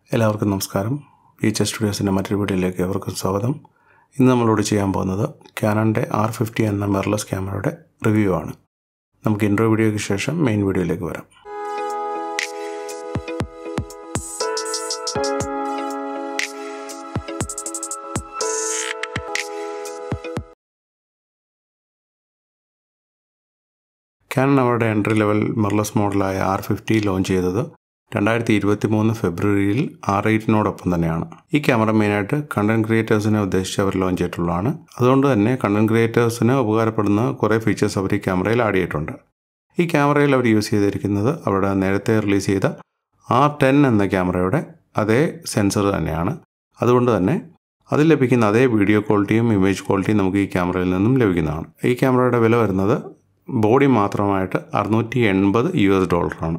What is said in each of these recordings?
എല്ലാവർക്കും നമസ്കാരം. ഫീച്ചർ സ്റ്റുഡിയോസിൻ്റെ മറ്റൊരു വീഡിയോയിലേക്ക് ഏവർക്കും സ്വാഗതം. ഇന്ന് നമ്മളോട് ചെയ്യാൻ പോകുന്നത് Canonൻ്റെ R50 എന്ന മിറർലെസ് ക്യാമറയുടെ റിവ്യൂ ആണ്. നമുക്ക് ഇൻട്രോ വീഡിയോയ്ക്ക് ശേഷം മെയിൻ വീഡിയോയിലേക്ക് വരാം. Canon അവരുടെ എൻട്രി ലെവൽ മിറർലെസ് മോഡലായ R50 ലോഞ്ച് ചെയ്തത് 2023 ഫെബ്രുവരിയിൽ R8നോടൊപ്പം തന്നെയാണ്. ഈ ക്യാമറ മെയിനായിട്ട് കണ്ടന്റ് ക്രിയേറ്റേഴ്സിനെ ഉദ്ദേശിച്ച് അവർ ലോഞ്ച് ചെയ്തിട്ടുള്ളതാണ്. അതുകൊണ്ട് തന്നെ കണ്ടന്റ് ക്രിയേറ്റേഴ്സിന് ഉപകാരപ്പെടുന്ന കുറേ ഫീച്ചേഴ്സ് അവർ ഈ ക്യാമറയിൽ ആഡ് ചെയ്തിട്ടുണ്ട്. ഈ ക്യാമറയിൽ അവർ യൂസ് ചെയ്തിരിക്കുന്നത് അവരുടെ നേരത്തെ റിലീസ് ചെയ്ത R10 എന്ന ക്യാമറയുടെ അതേ സെൻസർ തന്നെയാണ്. അതുകൊണ്ട് തന്നെ അതിൽ ലഭിക്കുന്ന അതേ വീഡിയോ ക്വാളിറ്റിയും ഇമേജ് ക്വാളിറ്റിയും നമുക്ക് ഈ ക്യാമറയിൽ നിന്നും ലഭിക്കുന്നതാണ്. ഈ ക്യാമറയുടെ വില വരുന്നത് ബോഡി മാത്രമായിട്ട് $680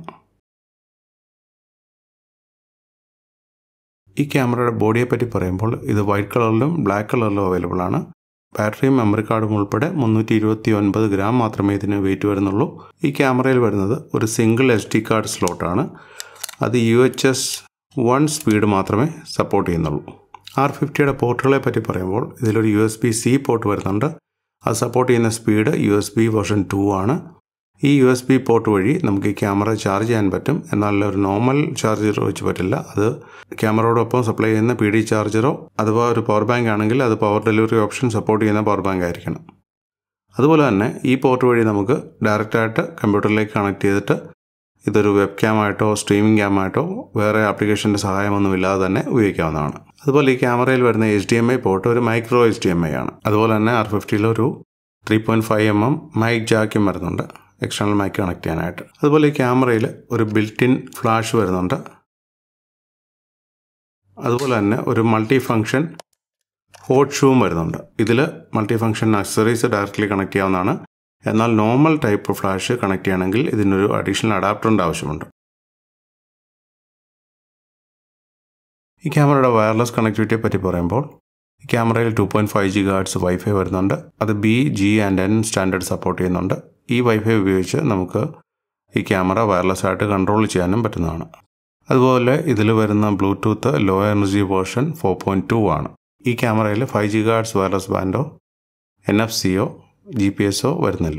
ഈ ക്യാമറയുടെ ബോഡിയെ പറ്റി പറയുമ്പോൾ ഇത് വൈറ്റ് കളറിലും ബ്ലാക്ക് കളറിലും അവൈലബിൾ ആണ്. ബാറ്ററിയും മെമ്മറി കാർഡും ഉൾപ്പെടെ 329 ഗ്രാം മാത്രമേ ഇതിന് വെയിറ്റ് വരുന്നുള്ളൂ. ഈ ക്യാമറയിൽ വരുന്നത് ഒരു സിംഗിൾ SD കാർഡ് സ്ലോട്ടാണ്. അത് UHS 1 സ്പീഡ് മാത്രമേ സപ്പോർട്ട് ചെയ്യുന്നുള്ളൂ. R50യുടെ പോർട്ടുകളെ പറ്റി പറയുമ്പോൾ ഇതിലൊരു USB-C പോർട്ട് വരുന്നുണ്ട്. അത് സപ്പോർട്ട് ചെയ്യുന്ന സ്പീഡ് USB വേർഷൻ 2 ആണ്. ഈ USB പോർട്ട് വഴി നമുക്ക് ഈ ക്യാമറ ചാർജ് ചെയ്യാൻ പറ്റും. എന്നാൽ ഒരു നോർമൽ ചാർജർ വെച്ച് പറ്റില്ല. അത് ക്യാമറയോടൊപ്പം സപ്ലൈ ചെയ്യുന്ന PD ചാർജറോ അഥവാ ഒരു പവർ ബാങ്ക് ആണെങ്കിൽ അത് പവർ ഡെലിവറി ഓപ്ഷൻ സപ്പോർട്ട് ചെയ്യുന്ന പവർ ബാങ്ക് ആയിരിക്കണം. അതുപോലെ തന്നെ ഈ പോർട്ട് വഴി നമുക്ക് ഡയറക്റ്റായിട്ട് കമ്പ്യൂട്ടറിലേക്ക് കണക്ട് ചെയ്തിട്ട് ഇതൊരു വെബ് ക്യാമായിട്ടോ സ്ട്രീമിംഗ് ക്യാമായിട്ടോ വേറെ ആപ്ലിക്കേഷൻ്റെ സഹായമൊന്നുമില്ലാതെ തന്നെ ഉപയോഗിക്കാവുന്നതാണ്. അതുപോലെ ഈ ക്യാമറയിൽ വരുന്ന HDMI പോർട്ട് ഒരു മൈക്രോ HDMI ആണ്. അതുപോലെ തന്നെ R50 ഒരു 3.5mm മൈക്ക് ജാക്കും വരുന്നുണ്ട്, എക്സ്റ്റേണൽ മൈക്ക് കണക്ട് ചെയ്യാനായിട്ട്. അതുപോലെ ഈ ക്യാമറയിൽ ഒരു ബിൽറ്റ് ഇൻ ഫ്ലാഷ് വരുന്നുണ്ട്. അതുപോലെ തന്നെ ഒരു മൾട്ടി ഫങ്ഷൻ ഹോട്ട് ഷൂവും വരുന്നുണ്ട്. ഇതിൽ multi function accessories directly connect ചെയ്യാവുന്നതാണ്. എന്നാൽ നോർമൽ ടൈപ്പ് ഫ്ലാഷ് കണക്ട് ചെയ്യണമെങ്കിൽ ഇതിനൊരു അഡീഷണൽ അഡാപ്റ്ററിൻ്റെ ആവശ്യമുണ്ട്. ഈ ക്യാമറയുടെ വയർലെസ് കണക്ടിവിറ്റിയെ പറ്റി പറയുമ്പോൾ ഈ ക്യാമറയിൽ 2.5 GHz വൈഫൈ വരുന്നുണ്ട്. അത് B, G and N standard support ചെയ്യുന്നുണ്ട്. ഈ വൈഫൈ ഉപയോഗിച്ച് നമുക്ക് ഈ ക്യാമറ വയർലെസ് ആയിട്ട് കൺട്രോൾ ചെയ്യാനും പറ്റുന്നതാണ്. അതുപോലെ ഇതിൽ വരുന്ന ബ്ലൂടൂത്ത് ലോ എനർജി വേർഷൻ 4.2 ആണ്. ഈ ക്യാമറയിൽ 5 GHz വയർലെസ് ബാൻഡോ NFC-യോ GPS-ഓ വരുന്നില്ല.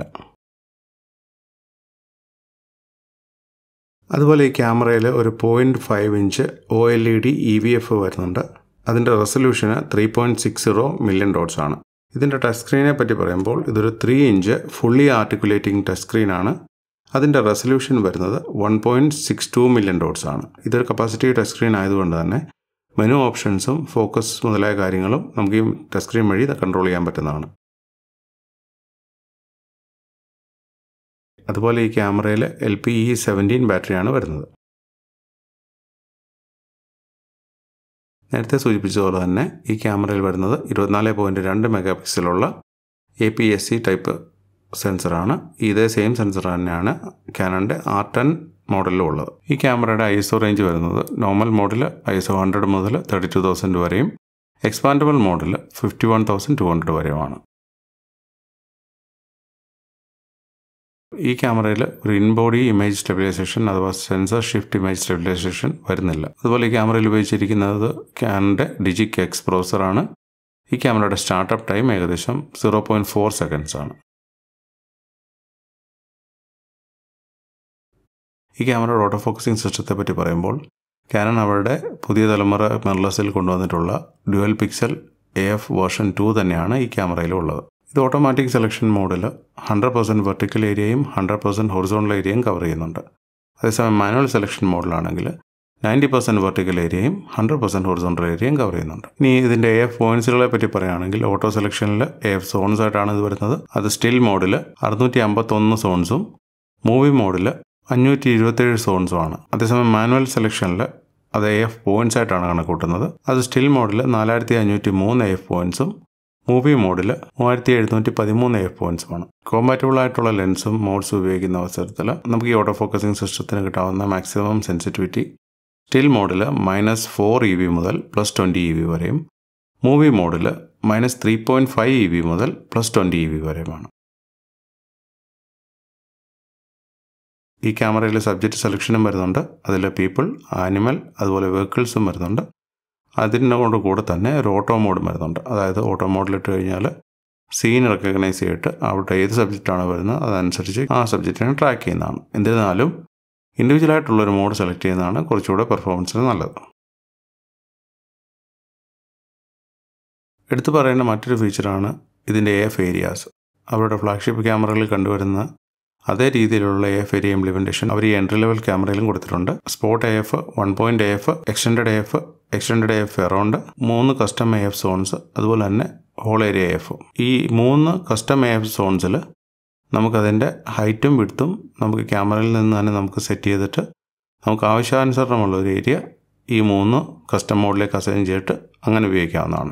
അതുപോലെ ഈ ക്യാമറയിൽ ഒരു 0.5 ഇഞ്ച് OLED EVF വരുന്നുണ്ട്. അതിൻ്റെ റെസൊല്യൂഷന് 3.60 million dots ആണ്. ഇതിൻ്റെ ടച്ച് സ്ക്രീനെ പറ്റി പറയുമ്പോൾ ഇതൊരു 3 ഇഞ്ച് ഫുള്ളി ആർട്ടിക്കുലേറ്റിംഗ് ടച്ച് സ്ക്രീനാണ്. അതിൻ്റെ റെസൊല്യൂഷൻ വരുന്നത് 1.62 million dots ആണ്. ഇതൊരു കപ്പാസിറ്റീവ് ടച്ച് സ്ക്രീൻ ആയതുകൊണ്ട് തന്നെ മെനു ഓപ്ഷൻസും ഫോക്കസ് മുതലായ കാര്യങ്ങളും നമുക്ക് ഈ ടച്ച് സ്ക്രീൻ വഴി കൺട്രോൾ ചെയ്യാൻ പറ്റുന്നതാണ്. അതുപോലെ ഈ ക്യാമറയിൽ LPE17 ബാറ്ററിയാണ് വരുന്നത്. നേരത്തെ സൂചിപ്പിച്ചതുപോലെ തന്നെ ഈ ക്യാമറയിൽ വരുന്നത് 24.2 മെഗാപിക്സലുള്ള APS-C ടൈപ്പ് സെൻസറാണ്. ഇതേ സെയിം സെൻസർ തന്നെയാണ് Canonൻ്റെ R10 മോഡലിലും ഉള്ളത്. ഈ ക്യാമറയുടെ ISO റേഞ്ച് വരുന്നത് നോർമൽ മോഡൽ ISO 100 മുതൽ 32,000 വരെയും എക്സ്പാൻഡബിൾ മോഡൽ 51,200 വരെയുമാണ്. ഈ ക്യാമറയിൽ ഒരു ഇൻബോഡി ഇമേജ് സ്റ്റെബിലൈസേഷൻ അഥവാ സെൻസർ ഷിഫ്റ്റ് ഇമേജ് സ്റ്റെബിലൈസേഷൻ വരുന്നില്ല. അതുപോലെ ഈ ക്യാമറയിൽ ഉപയോഗിച്ചിരിക്കുന്നത് Canonൻ്റെ ഡിജിക് X പ്രോസറാണ്. ഈ ക്യാമറയുടെ സ്റ്റാർട്ടപ്പ് ടൈം ഏകദേശം 0.4 സെക്കൻഡ്സ് ആണ്. ഈ ക്യാമറയുടെ ഓട്ടോ ഫോക്കസിംഗ് സിസ്റ്റത്തെ പറ്റി പറയുമ്പോൾ Canon അവരുടെ പുതിയ തലമുറ മിറർലെസ്സിൽ കൊണ്ടുവന്നിട്ടുള്ള ഡ്യുവൽ പിക്സൽ AF വേർഷൻ 2 തന്നെയാണ് ഈ ക്യാമറയിലുള്ളത്. ഇത് ഓട്ടോമാറ്റിക് സെലക്ഷൻ മോഡിൽ 100% വെർട്ടിക്കൽ ഏരിയയും 100% ഹൊറിസോണ്ടൽ ഏരിയയും കവർ ചെയ്യുന്നുണ്ട്. അതേസമയം മാനുവൽ സെലക്ഷൻ മോഡിലാണെങ്കിൽ 90% വെർട്ടിക്കൽ ഏരിയയും 100% ഹൊറിസോണ്ടൽ ഏരിയയും കവർ ചെയ്യുന്നുണ്ട്. ഇനി ഇതിൻ്റെ AF പോയിന്റ്സുകളെ പറ്റി പറയുകയാണെങ്കിൽ ഓട്ടോ സെലക്ഷനിൽ AF സോൺസ് ആയിട്ടാണ് ഇത് വരുന്നത്. അത് സ്റ്റിൽ മോഡിൽ 651 സോൺസും മൂവി മോഡിൽ 527 സോൺസുമാണ്. അതേസമയം മാനുവൽ സെലക്ഷനിൽ അത് AF പോയിന്റ്സ് ആയിട്ടാണ് കണക്കൂട്ടുന്നത്. അത് സ്റ്റിൽ മോഡിൽ 4503 AF പോയിന്റ്സും മൂവി മോഡിൽ 3713 AF പോയിന്റ്സുമാണ്. കോമ്പാറ്റബിൾ ആയിട്ടുള്ള ലെൻസും മോഡ്സും ഉപയോഗിക്കുന്ന അവസരത്തിൽ നമുക്ക് ഈ ഓട്ടോ ഫോക്കസിംഗ് സിസ്റ്റത്തിന് കിട്ടാവുന്ന മാക്സിമം സെൻസിറ്റിവിറ്റി സ്റ്റിൽ മോഡിൽ -4 EV മുതൽ +20 EV വരെയും മൂവി മോഡിൽ -3.5 EV മുതൽ +20 EV വരെയുമാണ്. ഈ ക്യാമറയിൽ സബ്ജക്റ്റ് സെലക്ഷനും വരുന്നുണ്ട്, അതിൽ പീപ്പിൾ, ആനിമൽ, അതുപോലെ വെഹിക്കിൾസും വരുന്നുണ്ട്. അതിനോട് കൂടെ തന്നെ ഒരു ഓട്ടോ മോഡും വരുന്നുണ്ട്. അതായത് ഓട്ടോ മോഡിലിട്ട് കഴിഞ്ഞാൽ സീൻ റെക്കഗ്നൈസ് ചെയ്തിട്ട് അവിടെ ഏത് സബ്ജക്റ്റാണ് വരുന്നത് അതനുസരിച്ച് ആ സബ്ജക്റ്റിനെ ട്രാക്ക് ചെയ്യുന്നതാണ്. എന്നിരുന്നാലും ഇൻഡിവിജ്വലായിട്ടുള്ളൊരു മോഡ് സെലക്ട് ചെയ്യുന്നതാണ് കുറച്ചുകൂടെ പെർഫോമൻസിന് നല്ലത്. എടുത്തു പറയേണ്ട മറ്റൊരു ഫീച്ചറാണ് ഇതിൻ്റെ AF ഏരിയാസ്. അവരുടെ ഫ്ലാഗ്ഷിപ്പ് ക്യാമറകളിൽ കണ്ടുവരുന്ന അതേ രീതിയിലുള്ള AF ഏരിയ ഇംപ്ലിമെൻറ്റേഷൻ അവർ ഈ എൻട്രി ലെവൽ ക്യാമറയിലും കൊടുത്തിട്ടുണ്ട്. Spot AF, 1 point AF, extend AF around, 3 custom AF zones, അതുപോലെ തന്നെ ഹോൾ ഏരിയ AF. ഈ 3 കസ്റ്റം AF സോൺസിൽ നമുക്കതിൻ്റെ ഹൈറ്റും വിഡ്ത്തും നമുക്ക് ക്യാമറയിൽ നിന്ന് തന്നെ നമുക്ക് സെറ്റ് ചെയ്തിട്ട് നമുക്ക് ആവശ്യാനുസരണമുള്ള ഒരു ഏരിയ ഈ 3 കസ്റ്റം മോഡിലേക്ക് അസൈൻ ചെയ്തിട്ട് അങ്ങനെ ഉപയോഗിക്കാവുന്നതാണ്.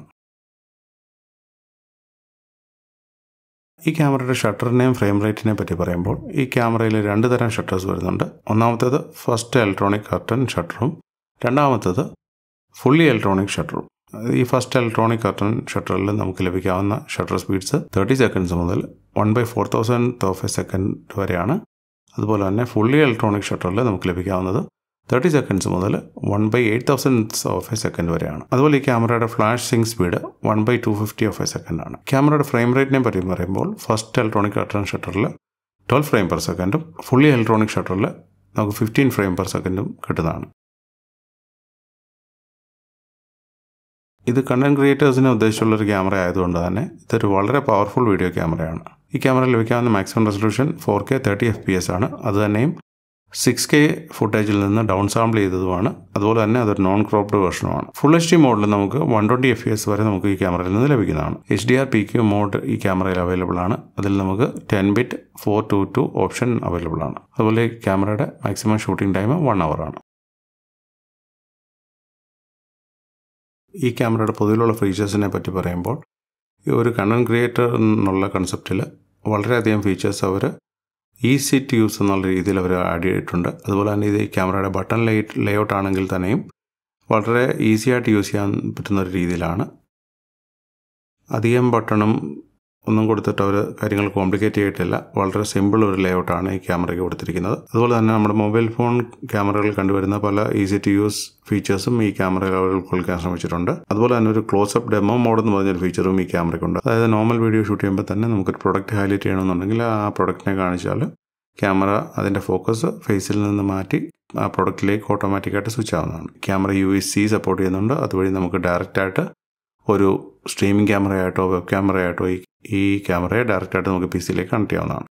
ഈ ക്യാമറയുടെ ഷട്ടറിനെയും ഫ്രെയിം റേറ്റിനെ പറ്റി പറയുമ്പോൾ ഈ ക്യാമറയിൽ 2 തരം ഷട്ടേഴ്സ് വരുന്നുണ്ട്. ഒന്നാമത്തേത് ഫസ്റ്റ് ഇലക്ട്രോണിക് കർട്ടൻ ഷട്ടറും രണ്ടാമത്തേത് ഫുള്ളി ഇലക്ട്രോണിക് ഷട്ടറും. ഈ ഫസ്റ്റ് ഇലക്ട്രോണിക് കർട്ടൻ ഷട്ടറിൽ നമുക്ക് ലഭിക്കാവുന്ന ഷട്ടർ സ്പീഡ്സ് 30 സെക്കൻഡ്സ് മുതൽ 1/4000th ഓഫ് എ സെക്കൻഡ് വരെയാണ്. അതുപോലെ തന്നെ ഫുള്ളി ഇലക്ട്രോണിക് ഷട്ടറിൽ നമുക്ക് ലഭിക്കാവുന്നത് 30 സെക്കൻഡ്സ് മുതൽ 1/8000th ഓഫ് എ സെക്കൻഡ് വരെയാണ്. അതുപോലെ ഈ ക്യാമറയുടെ flash sync speed 1/250 of a second ആണ്. ക്യാമറയുടെ ഫ്രെയിം റേറ്റിനെ പറ്റി പറയുമ്പോൾ ഫസ്റ്റ് ഇലക്ട്രോണിക് കർട്ടൻ ഷട്ടറിൽ 12 ഫ്രെയിം പെർ സെക്കൻഡും ഫുള്ളി ഇലക്ട്രോണിക് ഷട്ടറിൽ നമുക്ക് 15 ഫ്രെയിം പെർ സെക്കൻഡും കിട്ടുന്നതാണ്. ഇത് കണ്ടന്റ് ക്രിയേറ്റേഴ്സിനെ ഉദ്ദേശിച്ചുള്ളൊരു ക്യാമറ ആയതുകൊണ്ട് തന്നെ ഇതൊരു വളരെ പവർഫുൾ വീഡിയോ ക്യാമറയാണ്. ഈ ക്യാമറയിൽ ലഭിക്കാവുന്ന മാക്സിമം റെസൊല്യൂഷൻ 4K 30 FPS ആണ്. അതുതന്നെയും 6K ഫുട്ടേജിൽ നിന്ന് ഡൗൺ സാമ്പിൾ ചെയ്തതുമാണ്. അതുപോലെ തന്നെ അതൊരു നോൺ ക്രോപ്ഡ് വെർഷനുമാണ്. ഫുൾ HD മോഡിൽ നമുക്ക് 120 FPS വരെ നമുക്ക് ഈ ക്യാമറയിൽ നിന്ന് ലഭിക്കുന്നതാണ്. HDR PQ മോഡ് ഈ ക്യാമറയിൽ അവൈലബിൾ ആണ്. അതിൽ നമുക്ക് 10-bit 422 ഓപ്ഷൻ അവൈലബിൾ ആണ്. അതുപോലെ ഈ ക്യാമറയുടെ മാക്സിമം ഷൂട്ടിംഗ് ടൈം 1 hour ആണ്. ഈ ക്യാമറയുടെ പൊതുവിലുള്ള ഫീച്ചേഴ്സിനെ പറ്റി പറയുമ്പോൾ ഈ ഒരു കണ്ടന്റ് ക്രിയേറ്റർ എന്നുള്ള കൺസെപ്റ്റിൽ വളരെയധികം ഫീച്ചേഴ്സ് അവർ ഈസി ടു യൂസ് എന്നുള്ള രീതിയിൽ അവർ ആഡ് ചെയ്തിട്ടുണ്ട്. അതുപോലെ തന്നെ ഇത് ഈ ക്യാമറയുടെ ബട്ടൺ ലേഔട്ട് ആണെങ്കിൽ തന്നെയും വളരെ ഈസി ആയിട്ട് യൂസ് ചെയ്യാൻ പറ്റുന്ന ഒരു രീതിയിലാണ്. അധികം ബട്ടണും ഒന്നും കൊടുത്തിട്ട് അവർ കാര്യങ്ങൾ കോംപ്ലിക്കേറ്റ് ചെയ്തിട്ടില്ല. വളരെ സിമ്പിൾ ഒരു ലേഔട്ടാണ് ഈ ക്യാമറയ്ക്ക് കൊടുത്തിരിക്കുന്നത്. അതുപോലെ തന്നെ നമ്മുടെ മൊബൈൽ ഫോൺ ക്യാമറകളിൽ കണ്ടുവരുന്ന പല ഈസി ടു യൂസ് ഫീച്ചേഴ്സും ഈ ക്യാമറയിൽ അവർ ഉൾക്കൊള്ളിക്കാൻ ശ്രമിച്ചിട്ടുണ്ട്. അതുപോലെ തന്നെ ഒരു ക്ലോസപ്പ് ഡെമോ മോഡ് എന്ന് പറഞ്ഞൊരു ഫീച്ചറും ഈ ക്യാമറയ്ക്കുണ്ട്. അതായത് നോർമൽ വീഡിയോ ഷൂട്ട് ചെയ്യുമ്പോൾ തന്നെ നമുക്കൊരു പ്രൊഡക്റ്റ് ഹൈലൈറ്റ് ചെയ്യണമെന്നുണ്ടെങ്കിൽ ആ പ്രൊഡക്റ്റിനെ കാണിച്ചാൽ ക്യാമറ അതിൻ്റെ ഫോക്കസ് ഫേസിൽ നിന്ന് മാറ്റി ആ പ്രൊഡക്റ്റിലേക്ക് ഓട്ടോമാറ്റിക്കായിട്ട് സ്വിച്ച് ആവുന്നതാണ്. ക്യാമറ UVC സപ്പോർട്ട് ചെയ്യുന്നുണ്ട്. അതുവഴി നമുക്ക് ഡയറക്റ്റായിട്ട് ഒരു സ്ട്രീമിംഗ് ക്യാമറയായിട്ടോ വെബ് ക്യാമറയായിട്ടോ ഈ ക്യാമറയെ ഡയറക്റ്റായിട്ട് നമുക്ക് PC-യിലേക്ക് കണക്ട് ചെയ്യാവുന്നതാണ്.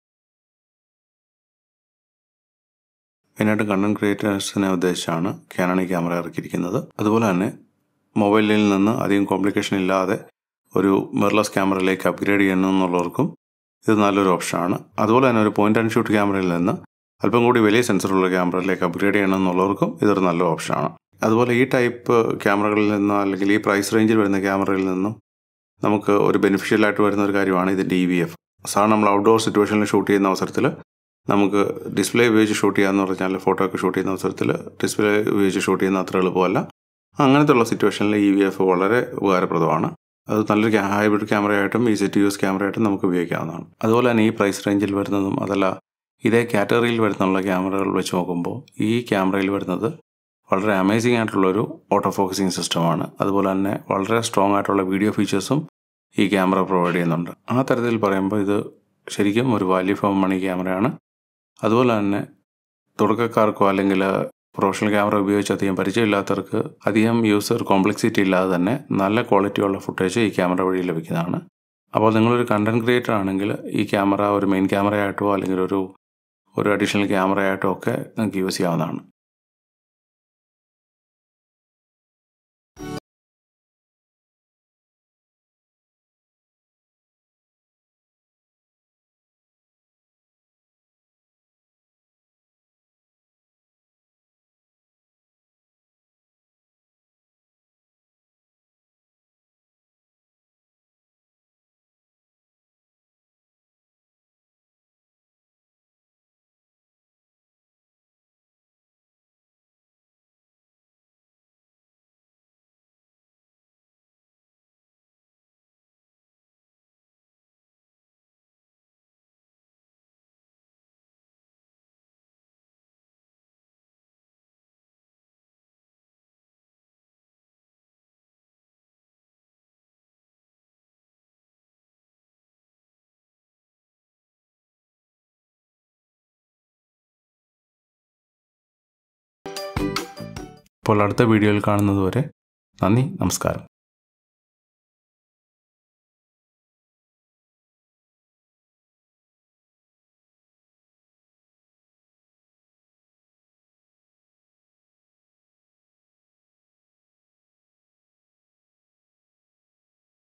മെയിനായിട്ട് കണ്ടന്റ് ക്രിയേറ്റേഴ്സിനെ ഉദ്ദേശിച്ചാണ് Canon ഈ ക്യാമറ ഇറക്കിയിരിക്കുന്നത്. അതുപോലെ തന്നെ മൊബൈലിൽ നിന്ന് അധികം കോംപ്ലിക്കേഷൻ ഇല്ലാതെ ഒരു മിറർലെസ് ക്യാമറയിലേക്ക് അപ്ഗ്രേഡ് ചെയ്യണമെന്നുള്ളവർക്കും ഇത് നല്ലൊരു ഓപ്ഷനാണ്. അതുപോലെ തന്നെ ഒരു പോയിന്റ് ആൻഡ് ഷൂട്ട് ക്യാമറയിൽ നിന്ന് അല്പം കൂടി വലിയ സെൻസറുള്ള ക്യാമറയിലേക്ക് അപ്ഗ്രേഡ് ചെയ്യണമെന്നുള്ളവർക്കും ഇതൊരു നല്ല ഓപ്ഷനാണ്. അതുപോലെ ഈ ടൈപ്പ് ക്യാമറകളിൽ നിന്നോ അല്ലെങ്കിൽ ഈ പ്രൈസ് റേഞ്ചിൽ വരുന്ന ക്യാമറയിൽ നിന്നും നമുക്ക് ഒരു ബെനിഫിഷ്യലായിട്ട് വരുന്ന ഒരു കാര്യമാണ് ഇതിൻ്റെ EVF. സാധാരണ നമ്മൾ ഔട്ട്ഡോർ സിറ്റുവേഷനിൽ ഷൂട്ട് ചെയ്യുന്ന അവസരത്തിൽ നമുക്ക് ഡിസ്പ്ലേ ഉപയോഗിച്ച് ഷൂട്ട് ചെയ്യാമെന്ന് പറഞ്ഞാൽ ഫോട്ടോ ഒക്കെ ഷൂട്ട് ചെയ്യുന്ന അവസരത്തിൽ ഡിസ്പ്ലേ ഉപയോഗിച്ച് ഷൂട്ട് ചെയ്യുന്ന അത്ര എളുപ്പമല്ല. അങ്ങനത്തെ ഉള്ള സിറ്റുവേഷനിൽ EVF വളരെ ഉപകാരപ്രദമാണ്. അത് നല്ലൊരു ഹൈബ്രിഡ് ക്യാമറയായിട്ടും ഈസി ടു യൂസ് ക്യാമറയായിട്ടും നമുക്ക് ഉപയോഗിക്കാവുന്നതാണ്. അതുപോലെ തന്നെ ഈ പ്രൈസ് റേഞ്ചിൽ വരുന്നതും അതല്ല ഇതേ കാറ്റഗറിയിൽ വരുന്നുള്ള ക്യാമറകൾ വെച്ച് നോക്കുമ്പോൾ ഈ ക്യാമറയിൽ വരുന്നത് വളരെ അമേസിംഗ് ആയിട്ടുള്ളൊരു ഓട്ടോ ഫോക്കസിങ് സിസ്റ്റമാണ്. അതുപോലെ തന്നെ വളരെ സ്ട്രോങ് ആയിട്ടുള്ള വീഡിയോ ഫീച്ചേഴ്സും ഈ ക്യാമറ പ്രൊവൈഡ് ചെയ്യുന്നുണ്ട്. ആ തരത്തിൽ പറയുമ്പോൾ ഇത് ശരിക്കും ഒരു വാല്യൂ ഫോർ മണി ക്യാമറയാണ്. അതുപോലെ തന്നെ തുടക്കക്കാർക്കോ അല്ലെങ്കിൽ പ്രൊഫഷണൽ ക്യാമറ ഉപയോഗിച്ച് അധികം പരിചയമില്ലാത്തവർക്ക് അധികം യൂസർ കോംപ്ലക്സിറ്റി ഇല്ലാതെ തന്നെ നല്ല ക്വാളിറ്റിയുള്ള ഫുട്ടേജ് ഈ ക്യാമറ വഴി ലഭിക്കുന്നതാണ്. അപ്പോൾ നിങ്ങളൊരു കണ്ടന്റ് ക്രിയേറ്റർ ആണെങ്കിൽ ഈ ക്യാമറ ഒരു മെയിൻ ക്യാമറയായിട്ടോ അല്ലെങ്കിൽ ഒരു അഡീഷണൽ ക്യാമറയായിട്ടോ ഒക്കെ നിങ്ങൾക്ക് യൂസ് ചെയ്യാവുന്നതാണ്. അപ്പോൾ അടുത്ത വീഡിയോയിൽ കാണുന്നതുവരെ നന്ദി, നമസ്കാരം.